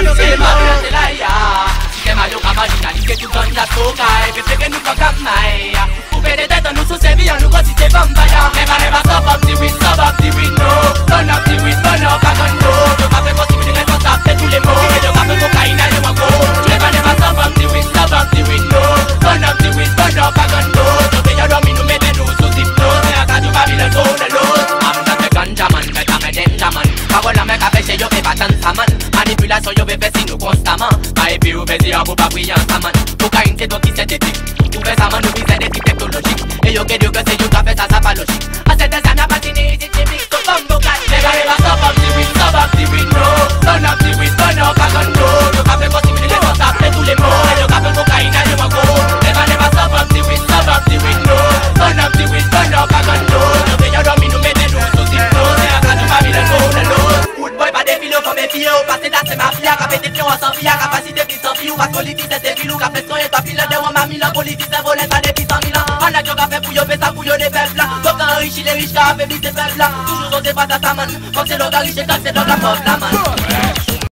no se madura de la ya. Sistema yo camarina, ni que tu tonda toca, que sé que nunca camay. Upete de nous se via, nous voici tes bambaya. Never stop up the wind, no. Turn up the wind, burn up a gun, no. Yo café possible, les stop de tous les mots. Yo café cocaïna, yo mago. Never stop up the wind, no. Turn up the wind, burn up a gun, no. Yo que yo domino, me de nous sous hypnose. Me acá tu Babylon, go the load. I'm not a ganja man, but I'm a danger man. Kawola me café chez yo, fais pas tant ça man. Manipulation, yo fais si nous constamment. Pas épi ou fais à vous pas brillant ça man. Cocaïne, c'est toi qui c'est éthique. Tu fais ça man, nous visez des types technologiques. Et yo que Dieu que c'est yo qui fait ça, ça pas logique. À cette scène, à patiner, c'est typique, so bumbo cat. Never stop up the wind, no. Turn up the wind, burn up a gun, no. Yo café possible, les gens savent tous les mots. Et yo café cocaïne, yo mago. Never stop up the wind, no. Turn up the wind, burn up a gun, no. Yo que yo domine, nous mettez nous sous hypnose. Et à quand tu Babylon, go the load. Wood boy, pas des filos comme mes filles. Parce que là, c'est ma fille, qu'a fait des pions sans fille. Capacité qui s'en fille, ou pas politique, c'est des filous. Qu'a fait son et toi, fille, de moi, mamie, la politique, c'est voler, pas des filles sans mille. On a qu'à faire pour yo, fait ça pour yo, des peuples là. Donc enrichir les riches, qu'a affaibli ces peuples là. Toujours on se passe à sa man. Comme c'est l'orga riche, quand c'est l'orga pauvre la man.